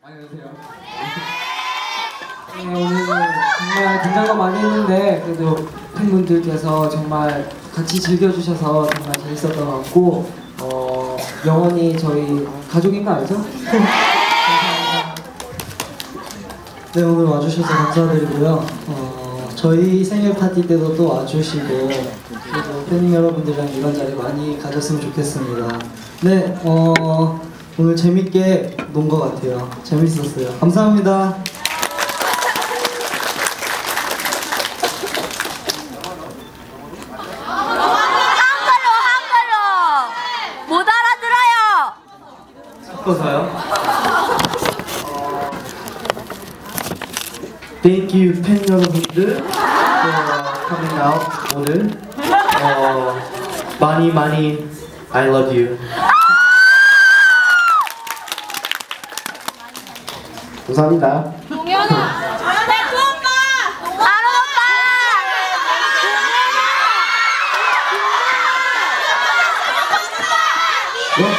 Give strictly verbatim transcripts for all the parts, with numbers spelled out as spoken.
안녕하세요. 네, 오늘 정말 긴장도 많이 했는데 그래도 팬분들께서 정말 같이 즐겨주셔서 정말 재밌었던 것 같고 어, 영원히 저희 가족인 거 알죠? 감사합니다. 네, 오늘 와주셔서 감사드리고요. 어, 저희 생일 파티 때도 또 와주시고 그리고 팬 여러분들이랑 이런 자리 많이 가졌으면 좋겠습니다. 네, 어, 오늘 재밌게 논 것 같아요. 재밌었어요. 감사합니다. 섞어서요? Thank you 팬 여러분들 for coming out 오늘 어, 많이 많이 I love you. 감사합니다. 동현아, 백호 오빠, 아론 오빠, 네?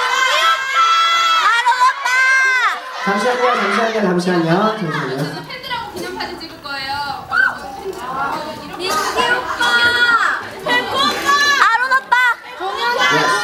아론 오빠. 잠시만요, 잠시만요, 잠시만요, 잠시만요. 팬들하고 기념사진 찍을 거예요. 니키 오빠, 백호 오빠, 아론 오빠, 동현아.